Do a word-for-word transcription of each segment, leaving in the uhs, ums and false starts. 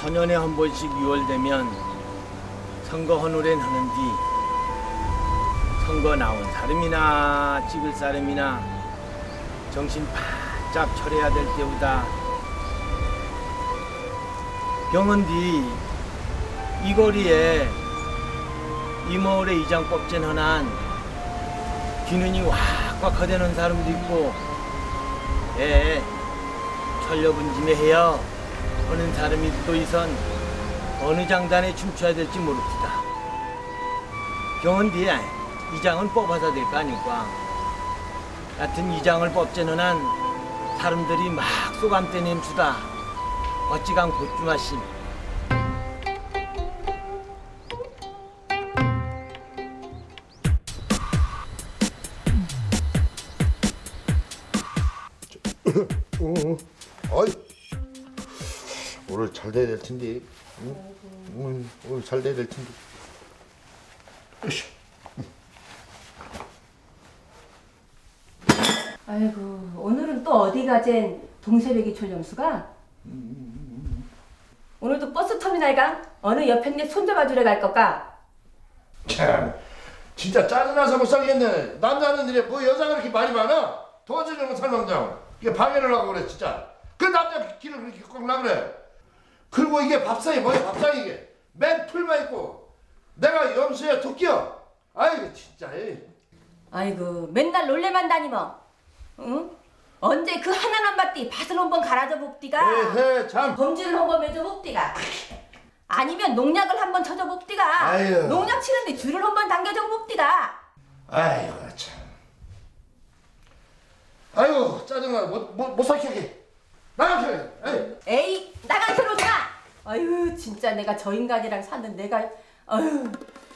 사 년에 한 번씩 유월 되면 선거 헌우렌 하는 뒤 선거 나온 사람이나 찍을 사람이나 정신 바짝 차려야 될 때보다 병원 뒤 이 거리에 이모울의 이장 뽑진 헌한 귀눈이 확확 허대는 사람도 있고 예 철려분짐에 해요 하는 사람이 또 있선 어느 장단에 춤춰야 될지 모릅니다. 병원 뒤에 이장은 뽑아서 될 거 아닐까. 하여튼 이장을 뽑지는 한 사람들이 막 쏘감대 냄수다. 어찌간 고쭈마심. 어이 오늘 잘 돼야 될 텐데. 응? 오늘, 오늘 잘 돼야 될 텐데. 으쌰. 아이고 오늘은 또 어디 가젠 동세배기 촌영수가? 오늘도 버스터미널 가? 어느 옆에 손잡아주러 갈 거까? 참 진짜 짜증나서 못 살겠네. 남자는 일에 뭐 여자가 그렇게 말이 많아? 도와주려면 살망장 이게 방해를 하고 그래 진짜. 그 남자 길을 그렇게 꺾나 그래. 그리고 이게 밥상이 뭐야 밥상이 이게 맨 풀만 있고 내가 염소야 토끼야. 아이고 진짜. 에이. 아이고 맨날 놀래만 다니며 응? 언제 그 하나만 봤디 밭을 한번 갈아줘 봅디가. 에헤 참. 범지를 한번 매줘 봅디가. 아니면 농약을 한번 쳐줘 봅디가. 아유. 농약 치는데 줄을 한번 당겨줘 봅디가. 아이고 참. 아이고 짜증나. 못, 못, 못 살게. 나가게. 에이. 에이 나가 들어오지 마. 아유 진짜 내가 저 인간이랑 사는 내가 아유.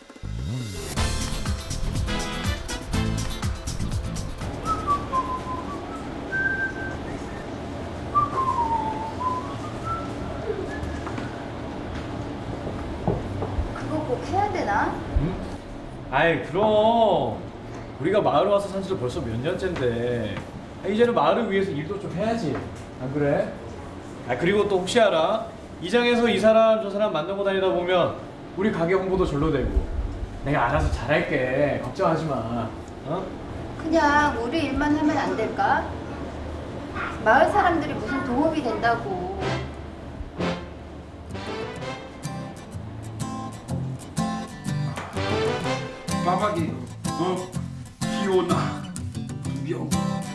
그거 꼭 해야 되나? 응? 아이 그럼 우리가 마을 와서 산 지도 벌써 몇 년째인데 이제는 마을을 위해서 일도 좀 해야지. 안 그래? 아 그리고 또 혹시 알아? 이장에서 이 사람 저 사람 만나고 다니다 보면 우리 가게 홍보도 절로 되고. 내가 알아서 잘할게. 걱정하지 마. 어? 그냥 우리 일만 하면 안 될까? 마을 사람들이 무슨 도움이 된다고. 바박이 어? 기오나 두병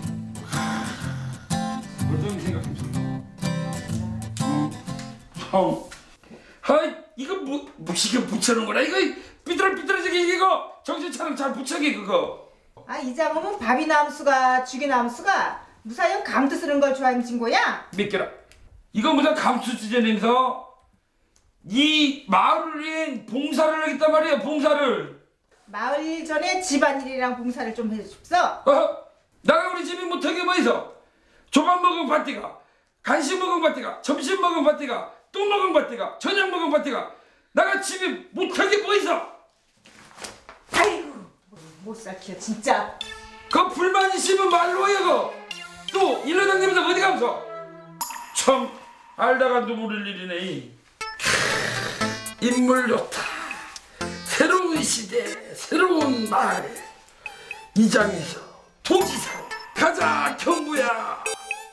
어떤 생각했어? 어? 형 하이 이거 뭐 무시게 붙여놓은 거라 이거 삐뚤어삐뚤어지게 이거 정신 차려 잘 붙여게 그거. 아 이장엄은 밥이나 암수가 죽이나 암수가 무사형 감투 쓰는 걸 좋아하는 거야? 믿겨라 이거 무슨 감수지전에서 이 마을을 위해 봉사를 하겠단 말이야 봉사를. 마을 일 전에 집안일이랑 봉사를 좀 해줍소. 어? 나가 우리 집이 못하게 뭐 있어? 조밥 먹은 파티가 간식 먹은 파티가 점심 먹은 파티가 또 먹은 파티가 저녁 먹은 파티가 나가 집이 못하게 뭐 있어? 아이고 못 살켜 진짜. 그 불만 있으면 말로 해 그거. 또 일로 다니면서 어디 가면서 참 알다가 눈물을 일이네. 인물 좋다. 새로운 시대 새로운 마을 이장에서 도지사 가자 경부야.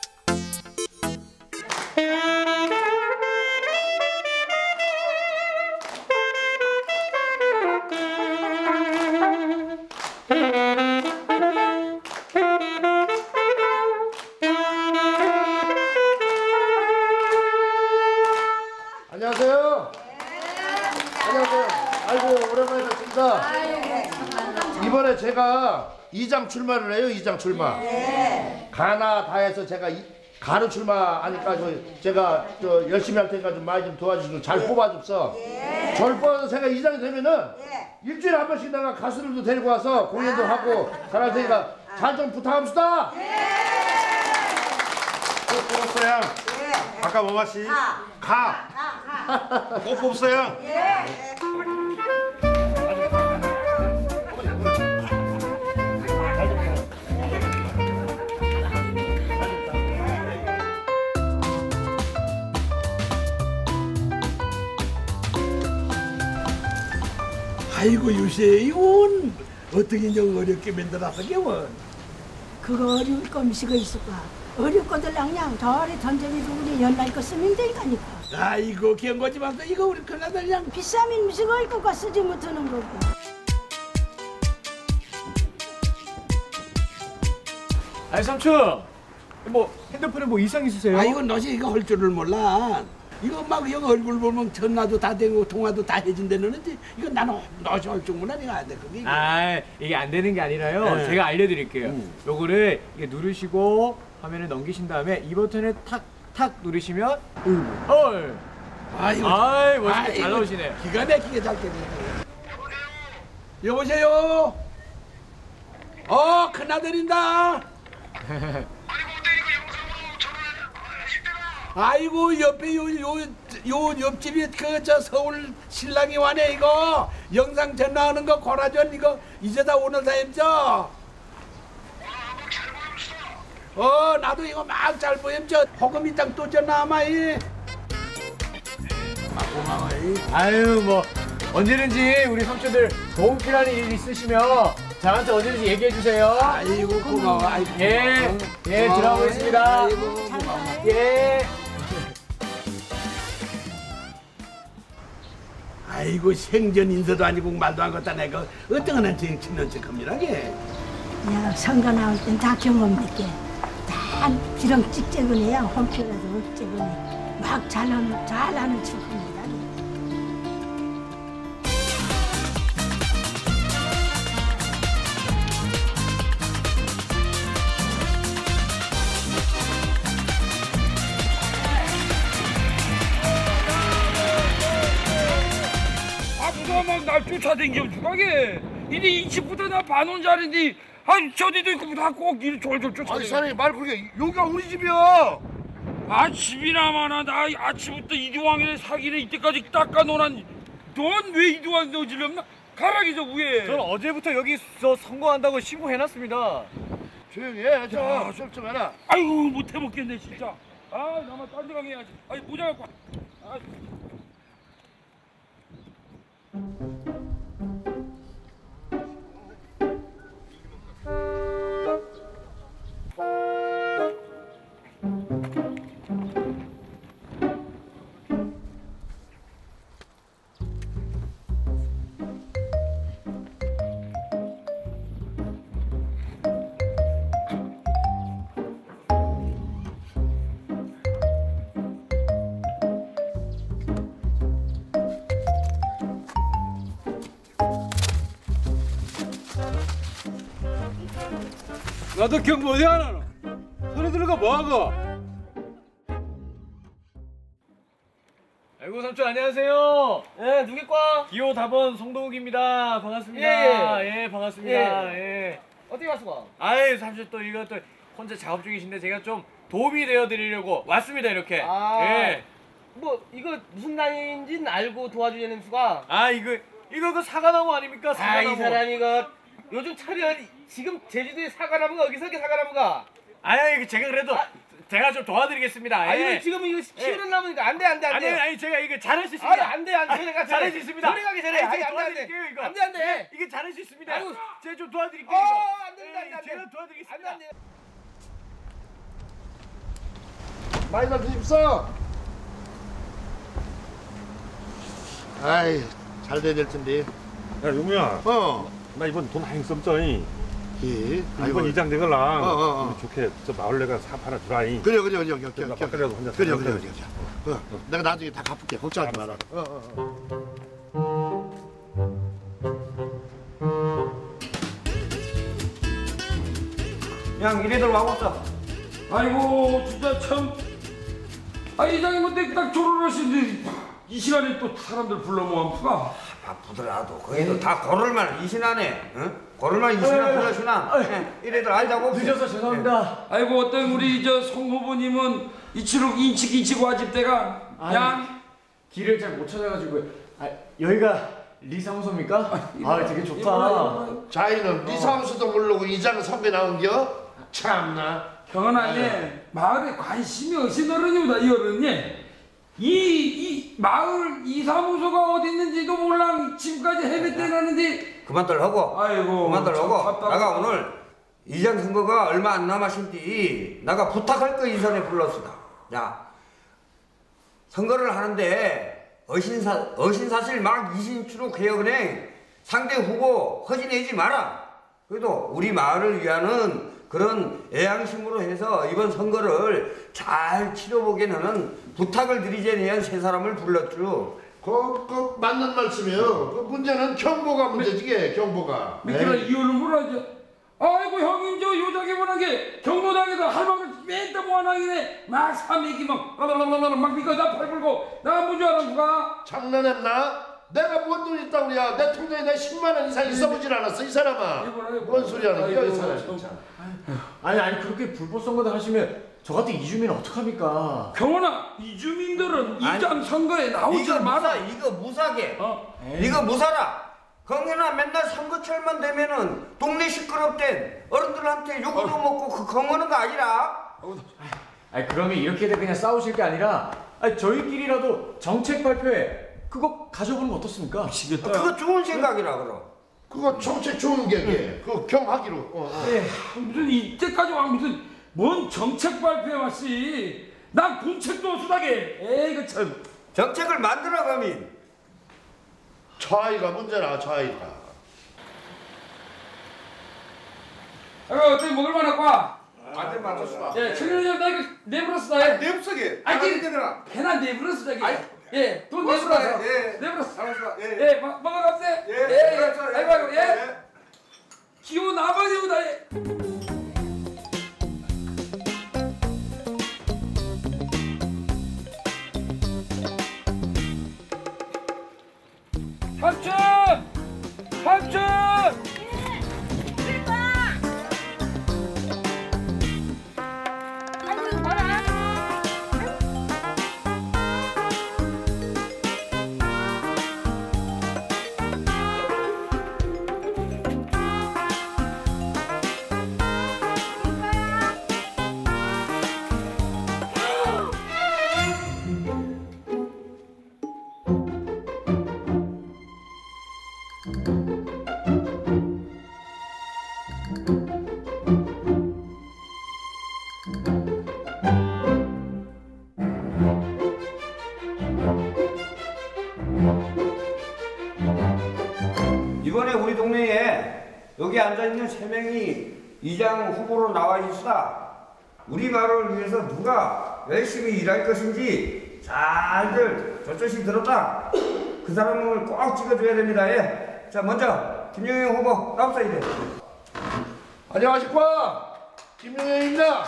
안녕하세요. 네. 안녕하세요. 아이고 오랜만에 뵙습니다. 이번에 제가 이장 출마를 해요. 이장 출마. 네. 가나 다해서 제가 이, 가는 출마하니까 저, 제가 저 열심히 할 테니까 좀 많이 좀 도와주시고 잘 뽑아줍서. 네. 저를 뽑아서 제가 이장이 되면은 네. 일주일에 한 번씩 내가 가수들도 데리고 와서 공연도 아. 하고 잘할 테니까 아. 잘 좀 부탁합시다. 네. 꽃 뽑았어요. 네. 아까 뭐 마시? 가. 가. 가. 꽃 뽑았어요. 네. 아이고 요새 이건 어떻게 좀 어렵게 만들어서 겨원. 그거 어려울 거 미시가 있을까? 어려울 것들 그냥 저리 던져내서 우리 연날 거 쓰면 되니까. 아이고 경거지만 또 이거 우리 큰아들 그냥 비싸면 미시가 할 것과 쓰지 못하는 거고. 아니 삼촌, 뭐 핸드폰에 뭐 이상 있으세요? 아 이거 너시 이거 할 줄을 몰라. 이거 막 여기 얼굴 보면 전화도 다 되고 통화도 다 해준다는데 이거 나는 너시 할 줄 몰라. 이거 안 돼. 그게 이거. 아 이게 안 되는 게 아니라요. 네. 제가 알려드릴게요. 음. 요거를 이게 누르시고 화면을 넘기신 다음에 이 버튼을 탁탁 누르시면 음. 헐. 아이고, 아이 멋있게 아이고, 잘 나오시네요. 기가 막히게 잘 되네. 여보세요. 어 큰아들인다. 아이고 옆에 요 요 요 옆집이 그 저 서울 신랑이 와네 이거 영상 전화하는 거 고라전 이거 이제다 오늘 다임죠. 어 나도 이거 막 잘 보임죠. 호금 이땅 또 전화하마이. 아 고마워이. 아유 뭐 언제든지 우리 삼촌들 도움 필요한 일 있으시면 저한테 언제든지 얘기해 주세요. 아이고 고마워. 아이고, 예, 예 고마워. 들어가겠습니다. 아이고 고마워. 예. 아이고 생전 인사도 아니고 말도 안 걷다 내가 어떤 한테 친는 척합니다. 게. 야 선거 나올 땐 다 경험 있게. 다 기름 찍찍은해야 홈표라도 억찍은해. 막 잘하는 잘하는 척합니다. 날 쫓아다니고 주가게 이제 이 집부터 나 반원 자리인데 아니 저디도 있고 다 꼭 이리 졸졸 쫓아다니고. 아니 사장님 말 그렇게 여기가 우리 집이야. 아 집이나 마나 나 아침부터 이두왕이네 사기네 이때까지 닦아놓은 넌 왜 이두왕 너 질렀나? 가라기 저 위에. 저는 어제부터 여기 저 선거한다고 신고해놨습니다. 조용히 해. 저 수업 좀 해라. 아이고 못 해먹겠네 진짜. 아 나만 딴 데 가게 해야지. 아니 모자 갖고 와. 아. 나도 경보 어디 안 하노? 소리 들어가 뭐하고? 아이고 삼촌 안녕하세요. 예, 누구과? 기호 다번 송동욱입니다. 반갑습니다. 예, 예 반갑습니다. 예. 예. 어디 갔어 봐? 아이 삼촌 또 이거 또 혼자 작업 중이신데 제가 좀 도움이 되어 드리려고 왔습니다 이렇게. 아, 예. 뭐 이거 무슨 나이인지는 알고 도와주려는 수가? 아 이거 이거 그 사과나무 아닙니까? 아, 사과나무. 이 사람이 그 요즘 철이 지금 제주도에 사과나무가 어디서 이렇게 사과나무가? 아니 제가 그래도 아, 제가 좀 도와드리겠습니다. 아, 예. 이거 지금 이거 키우는 나무니까 안 돼, 안 돼, 안 아니 돼. 아니 제가 이거 잘할 수 있습니다. 아, 안 돼, 안 돼. 저리 가, 잘할 수 있습니다. 저리 가기 전에. 아니, 제가 안 돼, 안 돼. 도와드릴게요 이거. 안 돼, 안 돼. 이게 잘할 수 있습니다. 아이고. 제가 좀 도와드릴게요. 어, 이거. 안 된다, 안 돼. 제가 도와드리겠습니다. 안 돼, 안 돼. 많이 좀 드십시오. 아이 잘 돼야 될 텐데. 야 용우야. 어. 나 이번 돈 많이 썼죠이. 예. 이번 이장 되걸랑 어, 어, 어. 좋게 저 마을내가 삽 하나 주라이. 그래 그래 그래 그래 그래 나 밖에라도 혼자 그래 그래 살아야 그래 그래. 어. 내가 나중에 다 갚을게. 걱정하지 마라. 어, 어, 어. 양 이래들 와고 없어. 아이고 진짜 참. 아 이장님 그때 딱 졸업하시는데 이 시간에 또 사람들 불러 모아프가. 바쁘더라도 거기도 다 고를만 이신하네. 응? 고를만 이신하 불러주나. 이래들 알자고. 늦어서 죄송합니다. 아이고 어떤 우리 저 송 후보님은 이치로 인치기 인치고 와집대가 양. 길을 잘 못 찾아가지고. 아 여기가 리 사무소입니까? 아 되게 좋다. 자이는 네 사무소도 모르고 이장 선배 나온겨? 참나. 경은 아니 마을에 관심이 없인 어른이보다 이 어른이 이, 이 마을 이사무소가 어디 있는지도 몰라. 지금까지 헤맸대라는데. 그만들 하고. 아이고. 그만들 하고. 내가 오늘 이장 선거가 얼마 안 남았신디 내가 부탁할 거 인선에 불렀수다. 야, 선거를 하는데 어신사 어신사실 막 이신추로 개혁은행 상대 후보 허진내지 마라. 그래도 우리 마을을 위하는 그런 애양심으로 해서 이번 선거를 잘 치러보게 하는 부탁을 드리자니 위한 세 사람을 불렀죠. 그, 그 맞는 말씀이에요. 그 문제는 경보가 문제지, 경보가. 미끼라 이유를 물어야죠. 아이고 형님 저 요자게 보는게 경로당에서 할망을 맨날 모아나기네 막 삼익이 막 라라라라라 막 미거 다 팔불고 나 뭔 줄 알아 누가? 장난했나? 내가 뭔 돈 있다고 그래. 내 통장에 내 십만 원 이상 있어보질 않았어 이 사람아. 뭔 소리 하는 거야 이 사람 진짜. 아니 아니 그렇게 불법 선거를 하시면 저 같은 이주민은 어떡합니까? 경원아 이주민들은 이장 선거에 나오지 마라. 이거 무사게. 어? 이거 무사라. 경연아 맨날 선거철만 되면은 동네 시끄럽대 어른들한테 욕을 먹고 그 경원은 거 아니라. 아니 그러면 이렇게들 그냥 싸우실 게 아니라 아니 저희끼리라도 정책 발표회 그거 가져보는 거 어떻습니까? 미치겠다. 그거 좋은 생각이라 그럼. 그거 정책 좋은 게 그거 경하기로. 어, 어. 예, 무슨 이때까지 와 무슨 뭔 정책 발표에 왔지? 난 군책도 수다게. 에이 그 참. 정책을 만들어 가면. 저 아이가 문제라 저 아이가. 아 어떻게 먹을 만할까? 안돼 맞았어. 예, 청년이 나 이거 내버렸어 나. 내버서게. 아니 되더라. 배나 내버렸어 저기. 예, 돈 내버렸어. 예, 내버렸어. 잘했어. 예, 예, 먹어갑세. 예, 예, 그렇죠. 아이고 아이고 예. 기호 나버리고다 예. 삼촌! 삼촌! 이번에 우리 동네에 여기 앉아있는 세 명이 이장 후보로 나와 있으다. 우리 마을을 위해서 누가 열심히 일할 것인지 잘들 저쪽이 들었다. 그 사람을 꼭 찍어줘야 됩니다. 예. 자 먼저 김용현 후보 나옵사 이래. 안녕하십니까 김용현입니다.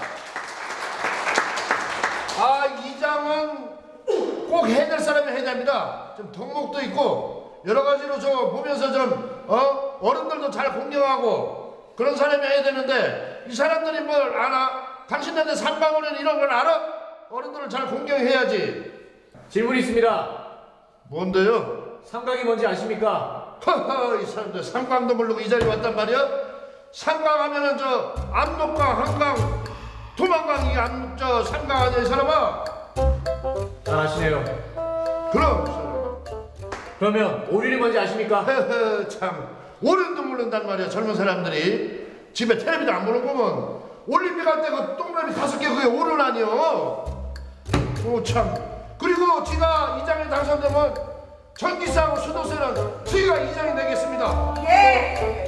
아 이장은 꼭 해야 될 사람이 해야 됩니다. 좀 덕목도 있고 여러 가지로 저 보면서 좀 어? 어른들도 잘 공경하고 그런 사람이 해야 되는데 이 사람들이 뭘 알아? 당신네들 삼방어른 이런 걸 알아? 어른들을 잘 공경해야지. 질문이 있습니다. 뭔데요? 삼강이 뭔지 아십니까? 허허 이 사람들 삼강도 모르고 이 자리에 왔단 말이야? 삼강 하면은 저 압록강, 한강, 도망강이 안, 저 삼강 아니야 이 사람아? 잘 아시네요. 그럼 그러면 오륜이 뭔지 아십니까? 허허 참 오륜도 모른단 말이야 젊은 사람들이. 집에 텔레비전 안 보는 거면 올림픽 할 때 그 동그라미 다섯 개 그게 오륜 아니여. 오참 그리고 지가 이장에 당선되면 전기세하고 수도세는 지가 이장이 되겠습니다. 예.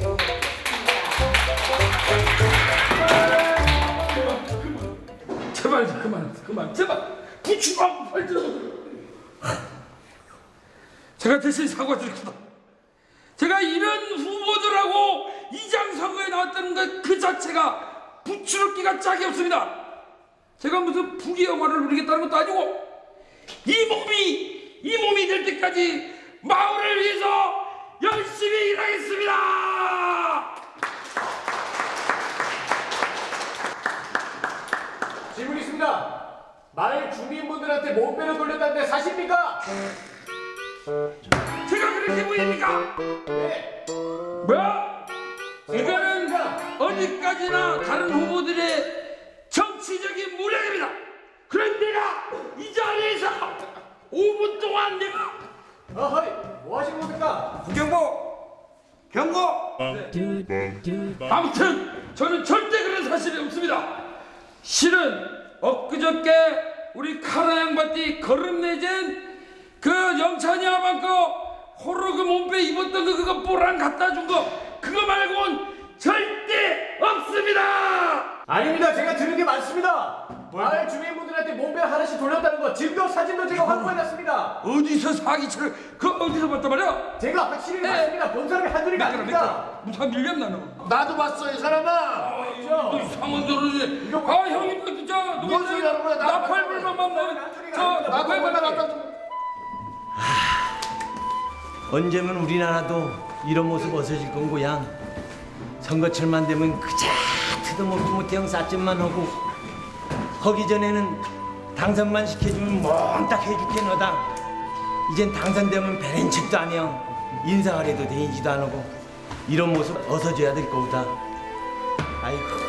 제발 그만 그만 제발 부추하고 팔들어. 제가 대신 사과드립니다. 제가 이런 후보들하고 이장 선거에 나왔다는 것 그 자체가 부추럽기가 짝이 없습니다. 제가 무슨 부귀 영화를 누리겠다는 것도 아니고 이 몸이 이 몸이 될 때까지 마을을 위해서 열심히 일하겠습니다. 질문 있습니다. 마을 주민분들한테 몸빼를 돌렸다는데 사실입니까? 제가 그렇게 보입니까? 네. 뭐? 이거는 어디까지나 다른 후보들의 정치적인 무력입니다. 그런 내가 이 자리에서 오 분 동안 내가 어허이, 뭐 하시는 겁니까? 부경보 경고. 아무튼 저는 절대 그런 사실이 없습니다. 실은 엊그저께 우리 카라 양반띠 걸음 내진 그 영찬이 아방 거 호로 그 몸빼 입었던 거 그거 뽀랑 갖다 준 거 그거 말고는 절대 없습니다. 아닙니다. 제가 들은 게 많습니다. 마을 주민분들한테 몸빼 하나씩 돌렸다는 거 증거 사진도 제가 확보해놨습니다. 어디서 사기치를 그 어디서 봤단 말이야? 제가 확실히 봤습니다. 본 사람이 한둘이가 아닙니다. 무슨 밀렸나 너? 나도 봤어 이 사람아. 너 이상한 소리지. 아 형님 뭐 진짜 뭔 소리 하는 거야? 나팔불만 먹는 저 나팔불만 갖다 줘. 언제면 우리나라도 이런 모습 없어질 건고야. 선거철만 되면 그자 뜯어먹지 못해 쌀집만 하고 하기 전에는 당선만 시켜주면 몽딱 해줄게 너다. 이젠 당선되면 배린 척도 안 해요. 인사하래도 되지도 안 하고 이런 모습 없어져야 될 거다. 아이고.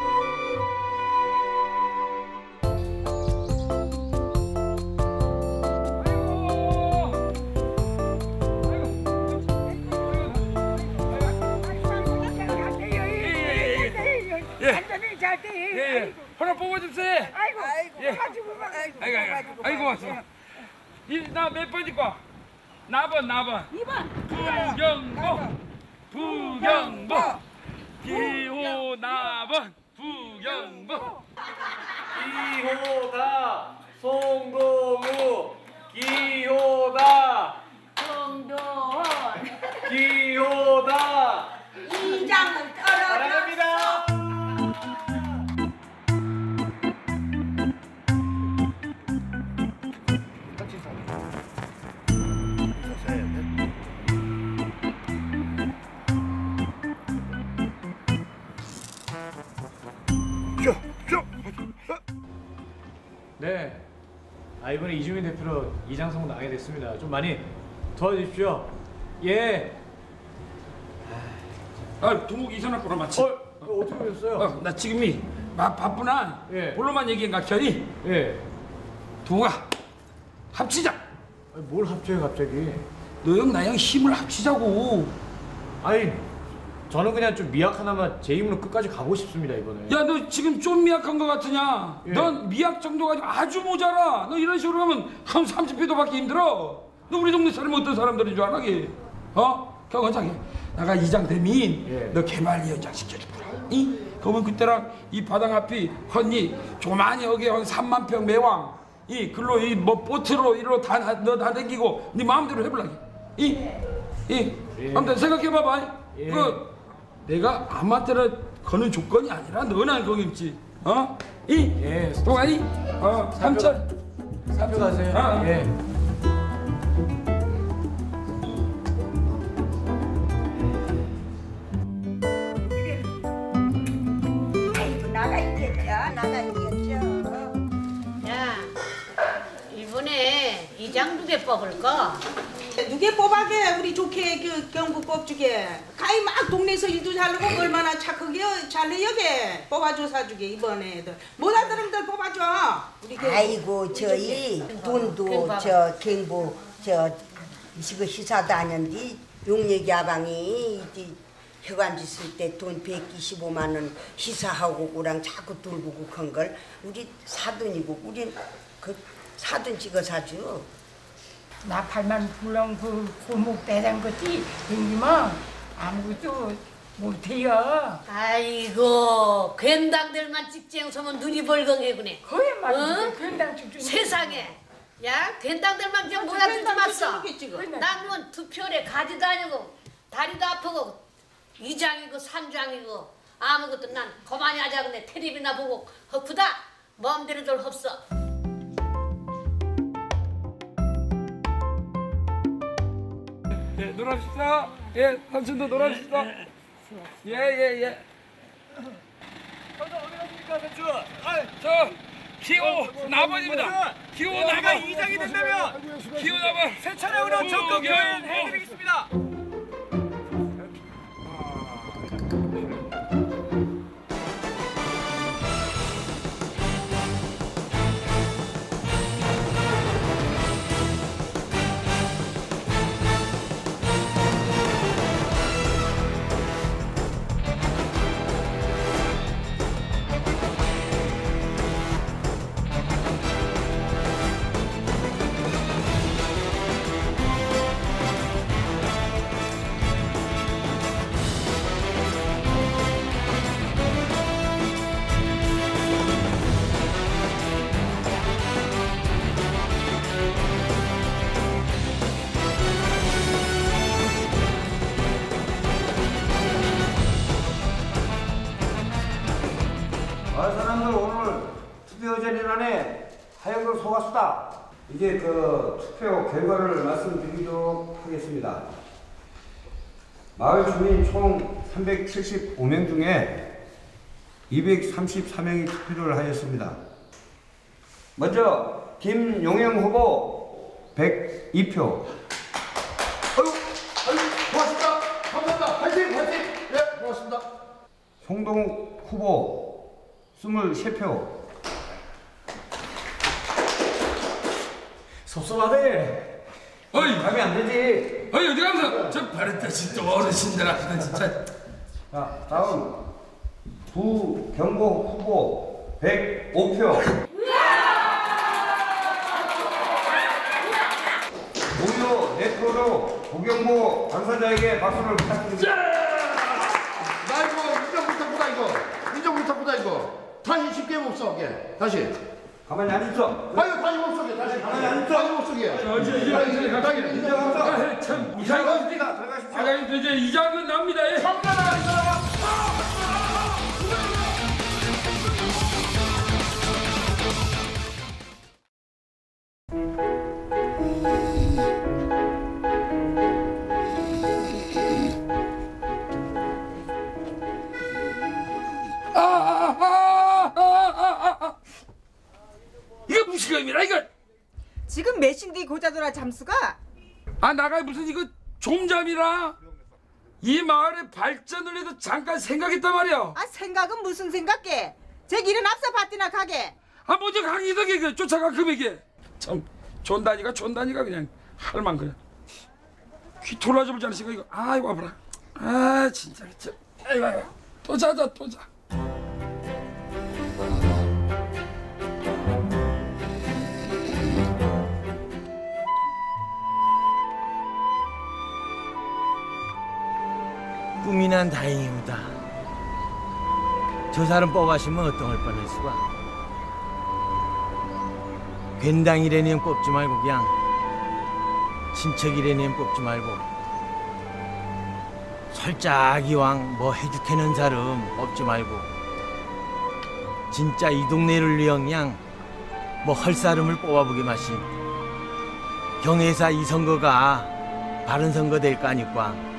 예예. 하나 뽑아주세요. 아이고 아이고 예. 가지고 봐. 아이고 아이고 아이고 고맙습니다. 나몇 번일 거? 나번 나번. 이 번. 부경보 부경보 기호나번 부경보 기호다 송동우 기호다 송도원 기호다 이장을 떨어졌어. 사랑합니다. 네. 아 이번에 이주민 대표로 이장 선거 나가게 됐습니다. 좀 많이 도와주십시오. 예. 아 두목 이전학교로 맞지? 어, 어떻게 오셨어요? 어, 나 지금이 바, 바쁘나? 예. 본로만 얘기한 각현이 예. 두목아 합치자. 아니, 뭘 합쳐요 갑자기? 너형 나형 힘을 합치자고. 아니 저는 그냥 좀 미약하나마 제 힘으로 끝까지 가고 싶습니다 이번에. 야 너 지금 좀 미약한 거 같으냐? 예. 넌 미약 정도가 아주 모자라. 너 이런 식으로 하면 한 삼십 회도 받기 힘들어. 너 우리 동네 사람이 어떤 사람들인 줄 알아? 게? 어? 경원장에 나가 이장 대민 예. 너 개발위원장 시켜주구라. 이? 그러면 그때랑 이 바당 앞이 헌니 조만히 여기 한 삼만 평 매왕 이 글로 이 뭐 보트로 이로 다너다 댕기고 네 마음대로 해볼라게. 이? 이? 예. 아무튼 생각해봐봐. 예. 그 내가 아무한테나 거는 조건이 아니라 너나 거겠지. 어? 이? 예. 동아이? 어, 삼천. 사표 가세요. 아. 예. 아이고 나가 있겠죠. 나가 있겠죠. 야, 이번에 이장 누게 뽑을까? 누게 뽑아게 우리 좋게 그 경북법 주게 가히 막 동네에서 일도 잘하고 얼마나 착하게 잘해요게 뽑아줘 사주게 이번에 애들 못 알아들음들 뽑아줘 우리 그 아이고 저희 돈도 저 경보 저 이거 시사도 아닌데 용역이 아방이 혀관지 쓸 때 돈 백이십오만 원 시사하고 그랑 자꾸 돌보고 큰 걸 우리 사돈이고 우린 그 사돈 찍어 사주. 나 팔만 불렁 그 골목 대장 것이 생기면 아무것도 못해요. 아이고, 괜당들만 찍쟁 서면 눈이 벌건해구네. 그게 말이지. 어? 괜당 찍찍. 세상에. 야, 괜당들만 좀 어, 모아두지 괜당 마어. 찍찍이 난뭐 투표에 가지도 아니고 다리도 아프고 이장이고 삼장이고 아무것도 난 그만히 하자 근데 텔레비나 보고 헛구다 마음대로 들 없어. 예, 놀아주시다. 예, 삼촌도 놀아주시다. 예, 예, 예. 삼촌 어디 갔습니까 삼촌? 저 기호 나번입니다. 기호 나번. 내가 이장이 된다면 기호 나번. 새 차량으로 적극 교환해드리겠습니다. 되는 안에 하얀걸 속았수다. 이제 그 투표 결과를 말씀드리도록 하겠습니다. 마을 주민 총 삼백칠십오 명 중에 이백삼십사 명이 투표를 하였습니다. 먼저 김용영 후보 백이 표. 아유, 아유, 고맙습니다. 감사합니다. 화이팅, 화이팅. 네, 고맙습니다. 송동욱 후보 이십삼 표. 섭섭하네. 어이, 가면 안 되지. 어이, 어디 가면서 저 바랬다 진짜 어르신들 앞에다 진짜. 자, 다음 부경보 후보 백오 표. 무효 네 표로 부경보 당사자에게 박수를 부탁드립니다. 나 이거 인정 못했구나 이거. 인정 못했구나 이거. 다시 쉽게 못 쏘게. 다시. 가만히 안 있어. 아유, 다시 못 쏘게. 다시 가만히 안 있어. 다시 못 쏘게. 저 이제 이제 이제 갑자기 인정합니다. 참 이장은 사장님 이제 이장은 납니다. 예. 아아아아아아 이거 무식함이라 이거. 지금 몇인데 고자더라 잠수가? 아 나가 무슨 이거 종잠이라. 이 마을의 발전을 위해서 잠깐 생각했단 말이야. 아 생각은 무슨 생각해? 제 길은 앞서 밭이나 가게. 아 먼저 가기덕에 그 쫓아가 금액에. 참 존다니가 존다니가 그냥 할만 그냥. 귀 돌아잡을 줄 아시고 이거. 아이고 아파라. 아 진짜 참. 아이고 아이고. 또 자자 또 자. 꿈이 난 다행이다. 저 사람 뽑아시면 어떡할 뻔했수가. 괜당이래니는 뽑지 말고 그냥 친척이래니는 뽑지 말고 살짝 이왕 뭐 해죽해는 사람 뽑지 말고 진짜 이 동네를 위한 그냥 뭐 할 사람을 뽑아보게 마신 경혜사 이 선거가 바른 선거 될 거 아니까